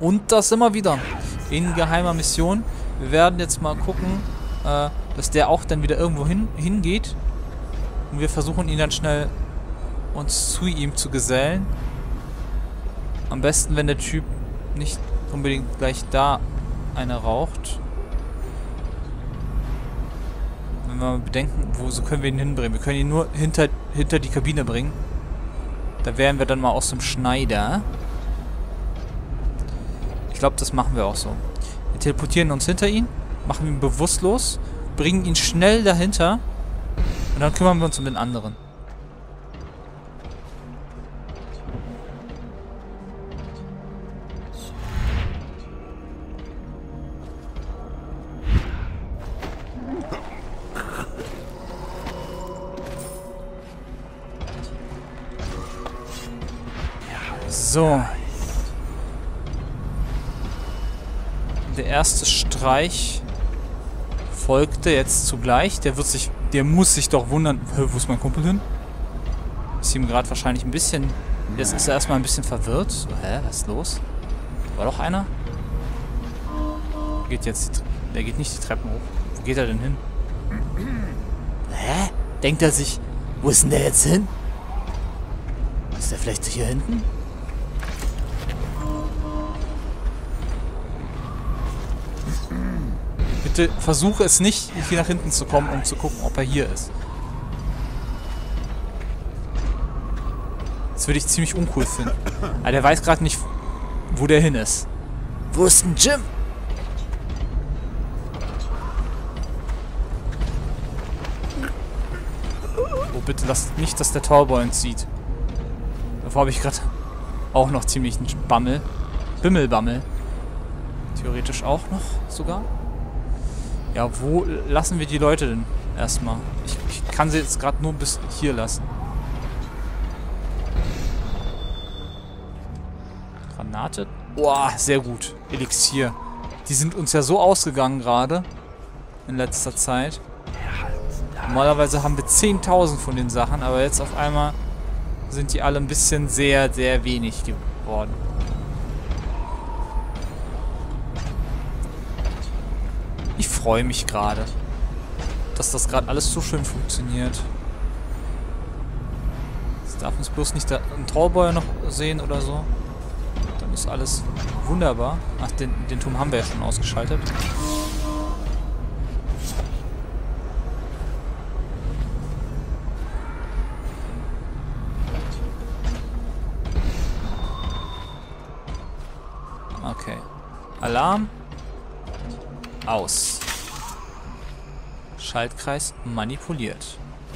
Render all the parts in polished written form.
Und das immer wieder. In geheimer Mission. Wir werden jetzt mal gucken, dass der auch dann wieder irgendwo hingeht. Und wir versuchen ihn dann schnell uns zu ihm zu gesellen. Am besten, wenn der Typ nicht unbedingt gleich da eine raucht. Wenn wir mal bedenken, wo so können wir ihn hinbringen. Wir können ihn nur hinter die Kabine bringen. Da wären wir dann mal aus dem Schneider. Ich glaube, das machen wir auch so. Wir teleportieren uns hinter ihn, machen ihn bewusstlos, bringen ihn schnell dahinter und dann kümmern wir uns um den anderen. So. Der erste Streich folgte jetzt zugleich. Der muss sich doch wundern. Wo ist mein Kumpel hin? Ist ihm gerade wahrscheinlich ein bisschen... Jetzt ist er erstmal ein bisschen verwirrt. So, was ist los? War doch einer? Der geht nicht die Treppen hoch. Wo geht er denn hin? Denkt er sich, wo ist denn der jetzt hin? Ist der vielleicht hier hinten? Bitte versuche es nicht, hier nach hinten zu kommen, um zu gucken, ob er hier ist. Das würde ich ziemlich uncool finden. Aber der weiß gerade nicht, wo der hin ist. Wo ist denn Jim? Oh, bitte lasst nicht, dass der Tallboy uns sieht. Davor habe ich gerade auch noch ziemlich einen Bammel. Bimmelbammel. Theoretisch auch noch sogar. Ja, wo lassen wir die Leute denn erstmal? Ich kann sie jetzt gerade nur bis hier lassen. Granate. Boah, sehr gut. Elixier. Die sind uns ja so ausgegangen gerade. In letzter Zeit. Normalerweise haben wir 10.000 von den Sachen, aber jetzt auf einmal sind die alle ein bisschen sehr, sehr wenig geworden. Ich freue mich gerade, dass das gerade alles so schön funktioniert. Jetzt darf uns bloß nicht ein Tallboy noch sehen oder so. Dann ist alles wunderbar. Ach, den Turm haben wir ja schon ausgeschaltet. Okay. Alarm. Aus. Schaltkreis manipuliert.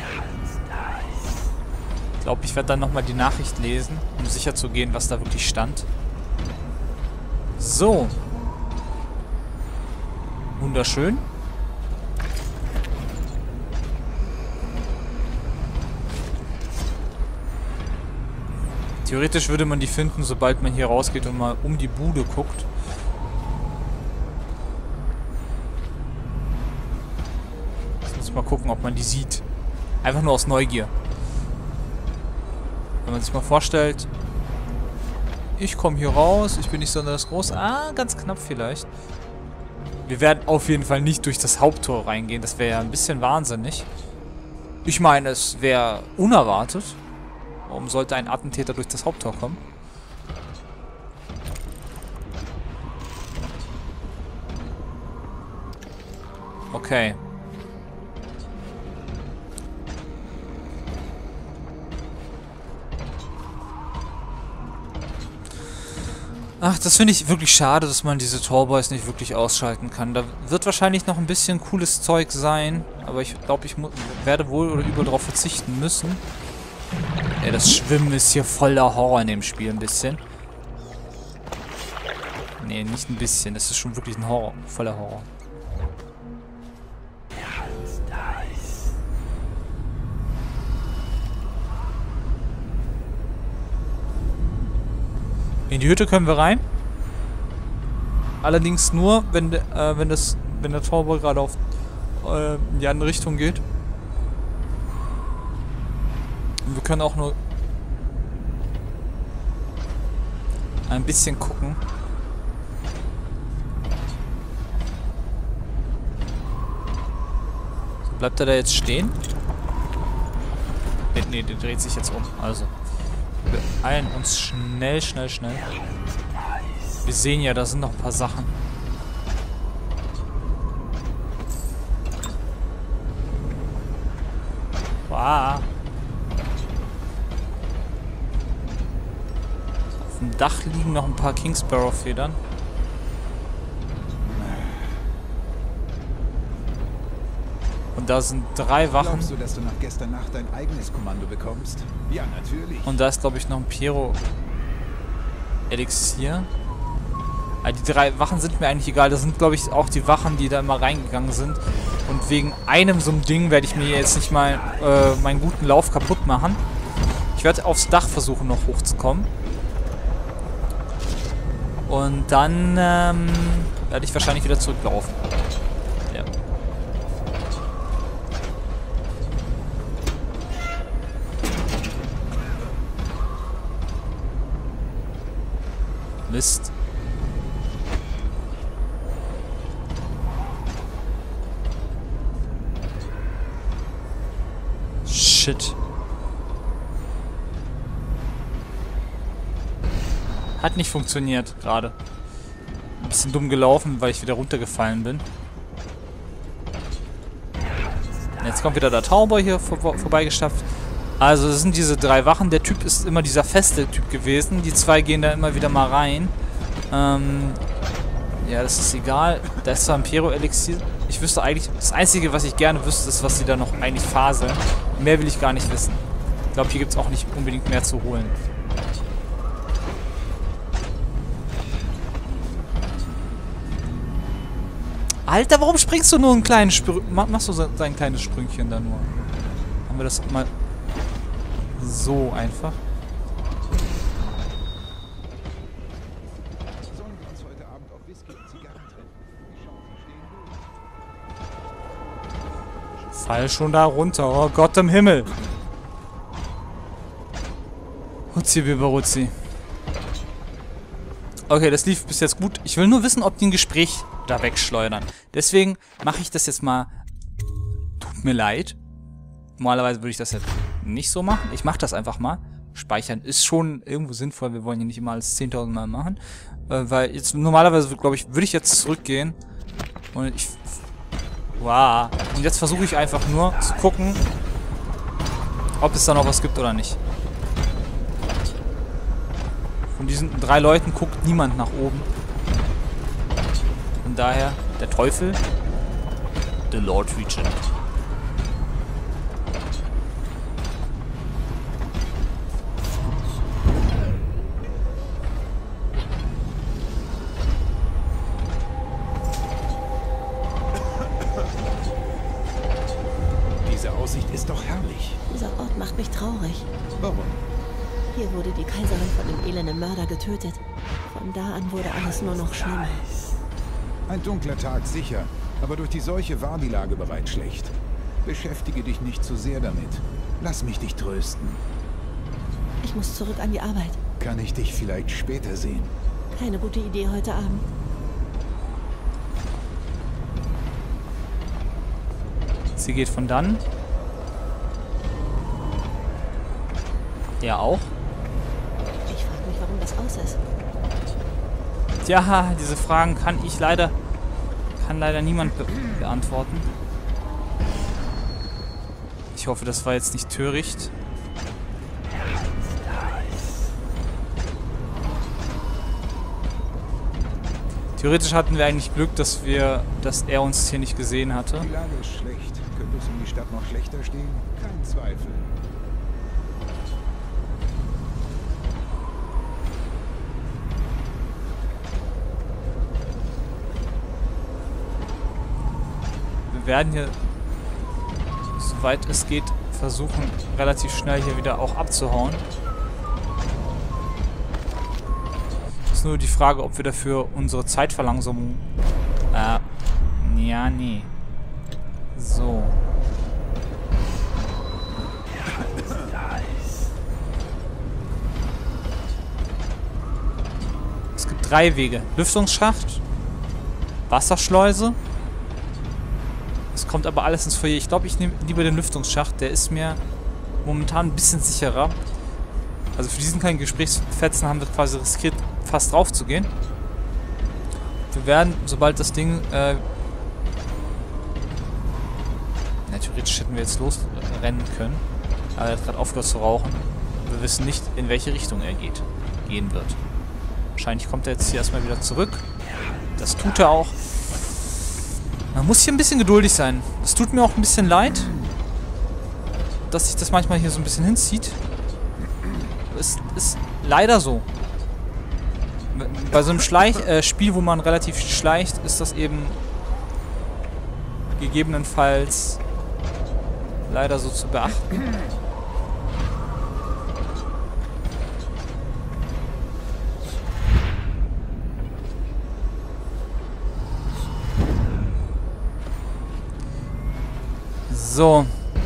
Ich glaube, ich werde dann nochmal die Nachricht lesen, um sicher zu gehen, was da wirklich stand. So. Wunderschön. Theoretisch würde man die finden, sobald man hier rausgeht und mal um die Bude guckt. Mal gucken, ob man die sieht. Einfach nur aus Neugier. Wenn man sich mal vorstellt, ich komme hier raus, ich bin nicht sonderlich groß. Ah, ganz knapp vielleicht. Wir werden auf jeden Fall nicht durch das Haupttor reingehen. Das wäre ja ein bisschen wahnsinnig. Ich meine, es wäre unerwartet. Warum sollte ein Attentäter durch das Haupttor kommen? Okay. Ach, das finde ich wirklich schade, dass man diese Tallboys nicht wirklich ausschalten kann. Da wird wahrscheinlich noch ein bisschen cooles Zeug sein, aber ich glaube, ich werde wohl oder übel darauf verzichten müssen. Ja, das Schwimmen ist hier voller Horror in dem Spiel, ein bisschen. Nee, nicht ein bisschen, das ist schon wirklich ein Horror, voller Horror. In die Hütte können wir rein. Allerdings nur, wenn der Tallboy gerade in die andere Richtung geht. Und wir können auch nur ein bisschen gucken, Bleibt er da jetzt stehen? Nee, der dreht sich jetzt um. Also, wir eilen uns schnell. Wir sehen ja, da sind noch ein paar Sachen. Wow. Auf dem Dach liegen noch ein paar Kingsbarrow-Federn. Und da sind 3 Wachen. Glaubst du, dass du nach gestern Nacht dein eigenes Kommando bekommst? Ja, natürlich. Und da ist, glaube ich, noch ein Pyro-Elixier. Die 3 Wachen sind mir eigentlich egal. Das sind, glaube ich, auch die Wachen, die da immer reingegangen sind. Und wegen einem so einem Ding werde ich mir jetzt nicht mal meinen guten Lauf kaputt machen. Ich werde aufs Dach versuchen, noch hochzukommen. Und dann werde ich wahrscheinlich wieder zurücklaufen. Ja. Mist. Shit. Hat nicht funktioniert gerade. Ein bisschen dumm gelaufen, weil ich wieder runtergefallen bin. Jetzt kommt wieder der Tauber hier vorbeigestapft. Also das sind diese 3 Wachen. Der Typ ist immer dieser feste Typ gewesen. Die 2 gehen da immer wieder mal rein. Ja, das ist egal. Da ist zwar ein Pyro-Elixier. Ich wüsste eigentlich, das Einzige, was ich gerne wüsste, ist, was sie da noch eigentlich faseln. Mehr will ich gar nicht wissen. Ich glaube, hier gibt es auch nicht unbedingt mehr zu holen. Alter, warum springst du nur einen kleinen machst du sein kleines Sprüngchen da nur? Haben wir das mal so einfach? Sollen wir uns heute Abend auf Whisky und Zigarren treffen? Die Chancen stehen gut. Fall schon da runter, oh Gott im Himmel! Hutzi Biberuzzi. Okay, das lief bis jetzt gut. Ich will nur wissen, ob die ein Gespräch da wegschleudern. Deswegen mache ich das jetzt mal. Tut mir leid. Normalerweise würde ich das jetzt nicht so machen. Ich mache das einfach mal. Speichern ist schon irgendwo sinnvoll. Wir wollen hier nicht immer alles 10.000 Mal machen. Weil jetzt normalerweise, glaube ich, würde ich jetzt zurückgehen. Und ich... Wow. Und jetzt versuche ich einfach nur zu gucken, ob es da noch was gibt oder nicht. Von diesen 3 Leuten guckt niemand nach oben. Von daher, der Teufel, the Lord Regent. Diese Aussicht ist doch herrlich. Dieser Ort macht mich traurig. Warum? Hier wurde die Kaiserin von dem elenden Mörder getötet. Von da an wurde alles nur noch schlimmer. Ein dunkler Tag, sicher. Aber durch die Seuche war die Lage bereits schlecht. Beschäftige dich nicht zu sehr damit. Lass mich dich trösten. Ich muss zurück an die Arbeit. Kann ich dich vielleicht später sehen? Keine gute Idee heute Abend. Sie geht von dann. Er auch. Ich frage mich, warum das aus ist. Ja, diese Fragen kann leider niemand beantworten. Ich hoffe, das war jetzt nicht töricht. Theoretisch hatten wir eigentlich Glück, dass er uns hier nicht gesehen hatte. Die Lage ist schlecht. Könnte es um die Stadt noch schlechter stehen? Kein Zweifel. Wir werden hier, soweit es geht, versuchen, relativ schnell hier wieder auch abzuhauen. Ist nur die Frage, ob wir dafür unsere Zeitverlangsamung... ja, nee. So. Es gibt 3 Wege. Lüftungsschacht, Wasserschleuse. Es kommt aber alles ins Foyer. Ich glaube, ich nehme lieber den Lüftungsschacht. Der ist mir momentan ein bisschen sicherer. Also für diesen kleinen Gesprächsfetzen haben wir quasi riskiert, fast drauf zu gehen. Wir werden, sobald das Ding... theoretisch hätten wir jetzt losrennen können. Aber er hat gerade aufgehört zu rauchen. Wir wissen nicht, in welche Richtung er gehen wird. Wahrscheinlich kommt er jetzt hier erstmal wieder zurück. Das tut er auch. Man muss hier ein bisschen geduldig sein. Es tut mir auch ein bisschen leid, dass sich das manchmal hier so ein bisschen hinzieht. Es ist leider so. Bei so einem Spiel, wo man relativ schleicht, ist das eben gegebenenfalls leider so zu beachten. So.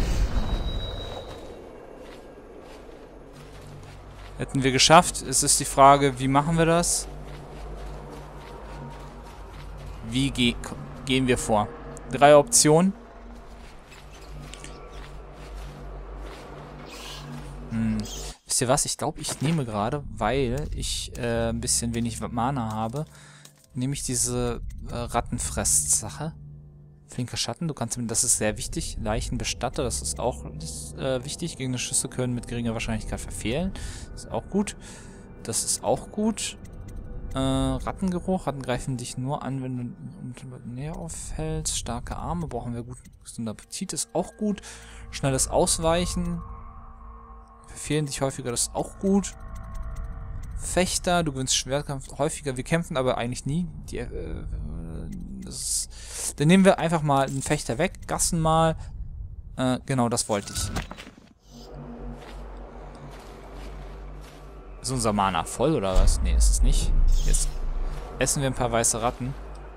Hätten wir geschafft. Es ist die Frage, wie machen wir das? Wie gehen wir vor? 3 Optionen. Wisst ihr was? Ich glaube, ich nehme gerade, weil ich ein bisschen wenig Mana habe, nehme ich diese Rattenfress-Sache. Flinker Schatten, du kannst, das ist sehr wichtig. Leichenbestatter, das ist auch wichtig. Gegner Schüsse können mit geringer Wahrscheinlichkeit verfehlen. Das ist auch gut. Das ist auch gut. Rattengeruch. Ratten greifen dich nur an, wenn du näher aufhältst. Starke Arme brauchen wir gut. Gesunder Appetit ist auch gut. Schnelles Ausweichen. Verfehlen dich häufiger, das ist auch gut. Fechter, du gewinnst Schwertkampf häufiger. Wir kämpfen aber eigentlich nie. Dann nehmen wir einfach mal einen Fechter weg. Gassen mal. Genau, das wollte ich. Ist unser Mana voll oder was? Nee, ist es nicht. Jetzt essen wir ein paar weiße Ratten.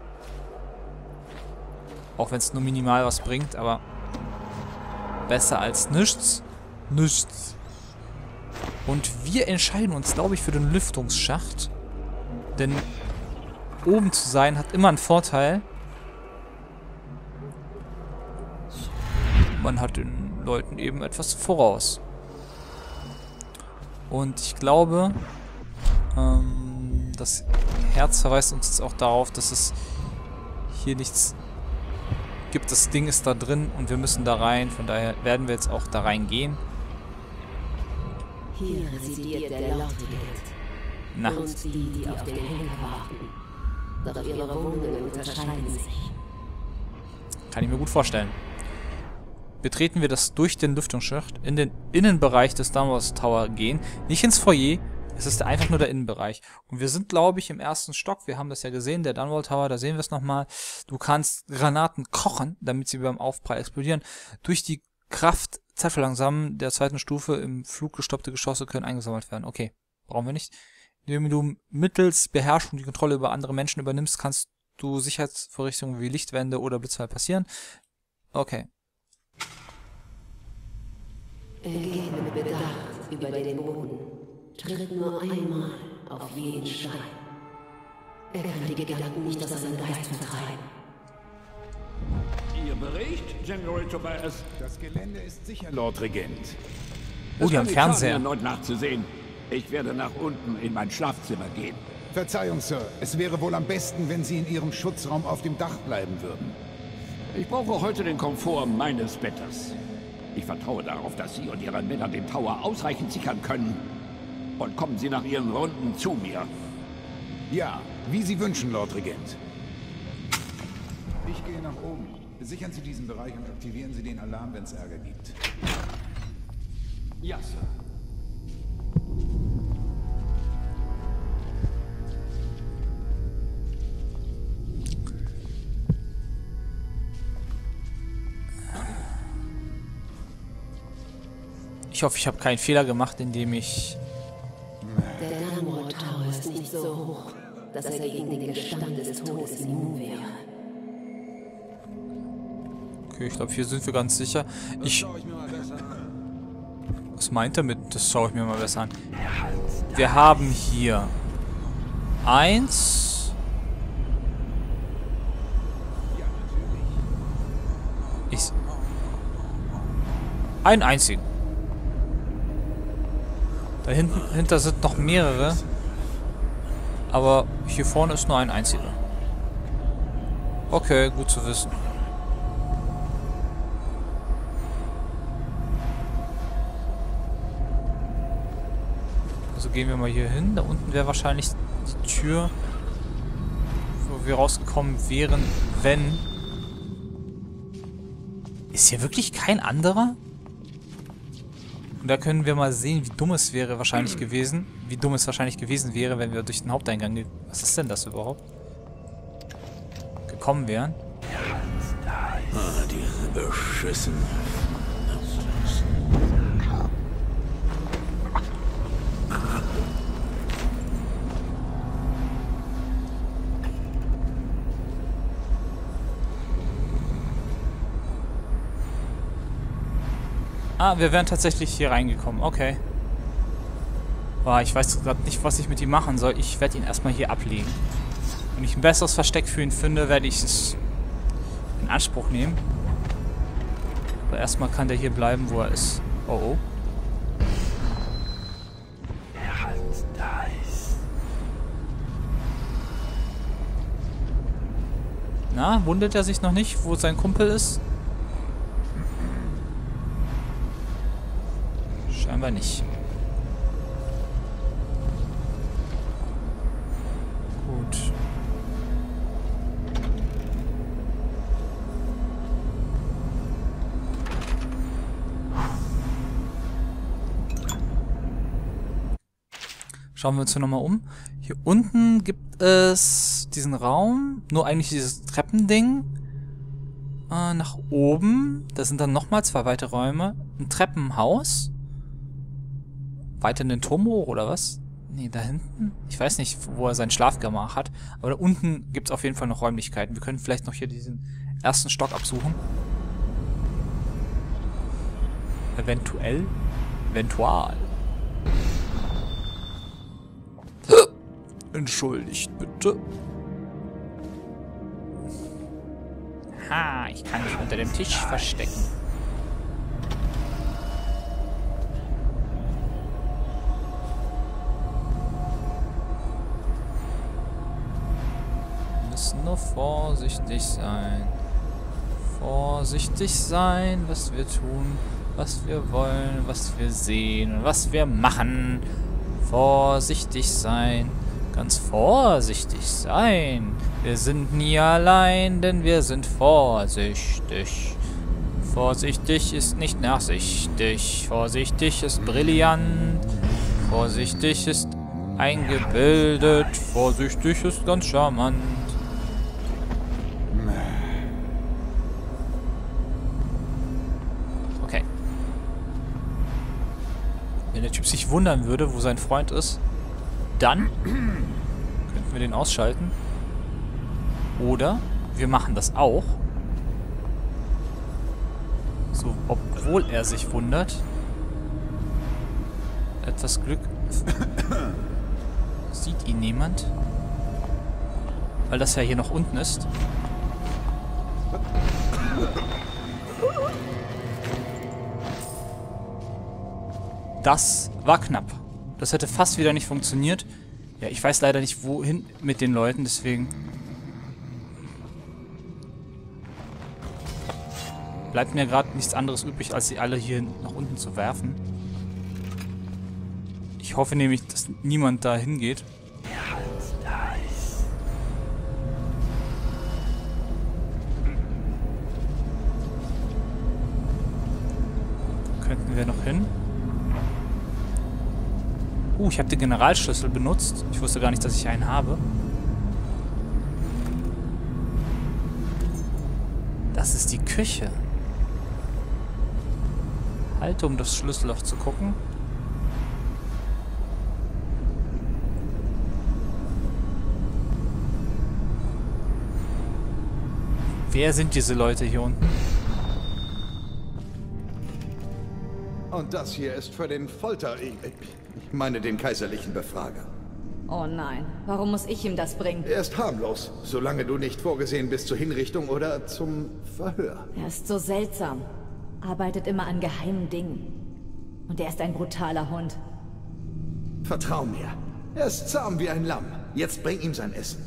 Auch wenn es nur minimal was bringt, aber besser als nichts. Nichts. Und wir entscheiden uns, glaube ich, für den Lüftungsschacht. Denn oben zu sein hat immer einen Vorteil. Man hat den Leuten eben etwas voraus. Und ich glaube, das Herz verweist uns jetzt auch darauf, dass es hier nichts gibt. Das Ding ist da drin und wir müssen da rein. Von daher werden wir jetzt auch da reingehen. Hier residiert der Lortigeld. Und die auf den Henker warten. Doch ihre Wohnungen unterscheiden sich. Kann ich mir gut vorstellen. Betreten wir das durch den Lüftungsschacht in den Innenbereich des Dunwall Tower gehen. Nicht ins Foyer. Es ist einfach nur der Innenbereich. Und wir sind, glaube ich, im 1. Stock. Wir haben das ja gesehen, der Dunwall Tower, da sehen wir es nochmal. Du kannst Granaten kochen, damit sie beim Aufprall explodieren. Durch die Kraft Zeitverlangsamen der 2. Stufe im Flug gestoppte Geschosse können eingesammelt werden. Okay, brauchen wir nicht. Indem du mittels Beherrschung die Kontrolle über andere Menschen übernimmst, kannst du Sicherheitsvorrichtungen wie Lichtwände oder Blitzfall passieren. Okay. Er geht mit Bedacht über den Boden, tritt nur einmal auf jeden Stein. Er kann die Gedanken nicht aus seinem Geist vertreiben. Ihr Bericht, General Tobias? Das Gelände ist sicher, Lord Regent. Oh, die haben Fernseher. Erneut nachzusehen. Ich werde nach unten in mein Schlafzimmer gehen. Verzeihung, Sir. Es wäre wohl am besten, wenn Sie in Ihrem Schutzraum auf dem Dach bleiben würden. Ich brauche heute den Komfort meines Bettes. Ich vertraue darauf, dass Sie und Ihre Männer den Tower ausreichend sichern können. Und kommen Sie nach Ihren Runden zu mir. Ja, wie Sie wünschen, Lord Regent. Ich gehe nach oben. Sichern Sie diesen Bereich und aktivieren Sie den Alarm, wenn es Ärger gibt. Ja, Sir. Ich hoffe, ich habe keinen Fehler gemacht, indem ich... Der Dunwall Tower ist nicht so hoch, dass er gegen den Gestank des Todes immun wäre. Okay, ich glaube, hier sind wir ganz sicher. Was meint er mit, das schaue ich mir mal besser an? Wir haben hier 1, Einen einzigen. Dahinter sind noch mehrere. Aber hier vorne ist nur ein einziger. Okay, gut zu wissen. Also gehen wir mal hier hin. Da unten wäre wahrscheinlich die Tür, wo wir rausgekommen wären, wenn... Ist hier wirklich kein anderer? Und da können wir mal sehen, wie dumm es wäre wahrscheinlich gewesen. Wie dumm es wahrscheinlich gewesen wäre, wenn wir durch den Haupteingang... Was ist denn das überhaupt? Gekommen wären. Ah, diese beschissen. Ah, wir wären tatsächlich hier reingekommen. Okay. Boah, ich weiß gerade nicht, was ich mit ihm machen soll. Ich werde ihn erstmal hier ablegen. Wenn ich ein besseres Versteck für ihn finde, werde ich es in Anspruch nehmen. Aber erstmal kann der hier bleiben, wo er ist. Oh oh. Na, wundert er sich noch nicht, wo sein Kumpel ist? Scheinbar nicht. Gut. Schauen wir uns hier nochmal um. Hier unten gibt es diesen Raum, nur eigentlich dieses Treppending. Nach oben, da sind dann nochmal 2 weitere Räume. Ein Treppenhaus. Weiter in den Turm hoch, oder was? Nee, da hinten. Ich weiß nicht, wo er sein Schlafgemach hat. Aber da unten gibt es auf jeden Fall noch Räumlichkeiten. Wir können vielleicht noch hier diesen ersten Stock absuchen. Eventuell. Eventual. Entschuldigt bitte. Ha, ich kann mich unter dem Tisch verstecken. Wir müssen nur vorsichtig sein. Vorsichtig sein, was wir tun, was wir wollen, was wir sehen und was wir machen. Vorsichtig sein. Ganz vorsichtig sein. Wir sind nie allein, denn wir sind vorsichtig. Vorsichtig ist nicht nachsichtig. Vorsichtig ist brillant. Vorsichtig ist eingebildet. Vorsichtig ist ganz charmant. Okay. Wenn der Typ sich wundern würde, wo sein Freund ist, dann könnten wir den ausschalten. Oder wir machen das auch. So, obwohl er sich wundert. Etwas Glück. Sieht ihn niemand. Weil das ja hier noch unten ist. Das war knapp. Das hätte fast wieder nicht funktioniert. Ja, ich weiß leider nicht, wohin mit den Leuten, deswegen bleibt mir gerade nichts anderes übrig, als sie alle hier nach unten zu werfen. Ich hoffe nämlich, dass niemand da hingeht. Könnten wir noch hin? Ich habe den Generalschlüssel benutzt. Ich wusste gar nicht, dass ich einen habe. Das ist die Küche. Halte, um das Schlüsselloch zu gucken. Wer sind diese Leute hier unten? Und das hier ist für den Ich meine den kaiserlichen Befrager. Oh nein, warum muss ich ihm das bringen? Er ist harmlos, solange du nicht vorgesehen bist zur Hinrichtung oder zum Verhör. Er ist so seltsam. arbeitet immer an geheimen Dingen. Und er ist ein brutaler Hund. Vertrau mir. Er ist zahm wie ein Lamm. Jetzt bring ihm sein Essen.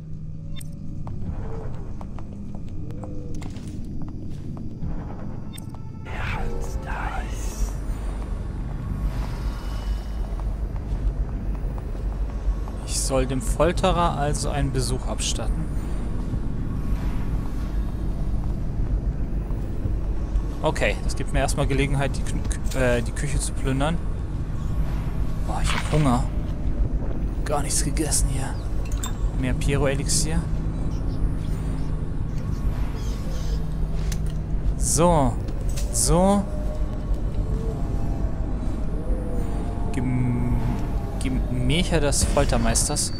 Ich soll dem Folterer also einen Besuch abstatten. Okay, das gibt mir erstmal Gelegenheit, die Küche zu plündern. Boah, ich hab Hunger. Gar nichts gegessen hier. Mehr Pyro-Elixier. So. So. Gemächer des Foltermeisters.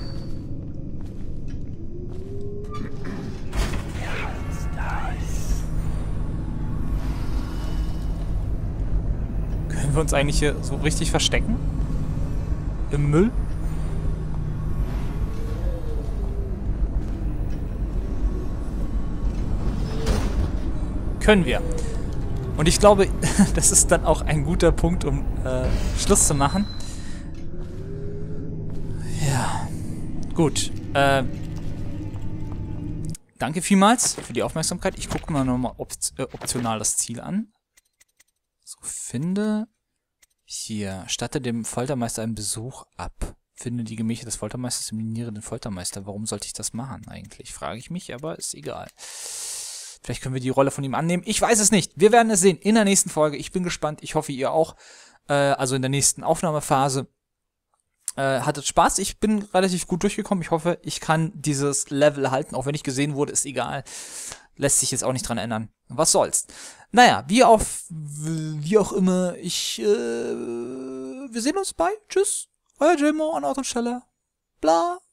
Können wir uns eigentlich hier so richtig verstecken? Im Müll? Können wir. Und ich glaube, das ist dann auch ein guter Punkt, um Schluss zu machen. Ja. Gut. Danke vielmals für die Aufmerksamkeit. Ich gucke mir nochmal optional das Ziel an. So, finde hier. Statte dem Foltermeister einen Besuch ab. Finde die Gemächer des Foltermeisters, eliminiere den Foltermeister. Warum sollte ich das machen eigentlich? Frage ich mich, aber ist egal. Vielleicht können wir die Rolle von ihm annehmen. Ich weiß es nicht. Wir werden es sehen in der nächsten Folge. Ich bin gespannt. Ich hoffe, ihr auch. Also in der nächsten Aufnahmephase. Hattet Spaß. Ich bin relativ gut durchgekommen. Ich hoffe, ich kann dieses Level halten. Auch wenn ich gesehen wurde, ist egal. Lässt sich jetzt auch nicht dran ändern. Was soll's. Naja, wie auch immer. Wir sehen uns bei. Tschüss. Euer Jimo an Ort und Stelle. Bla.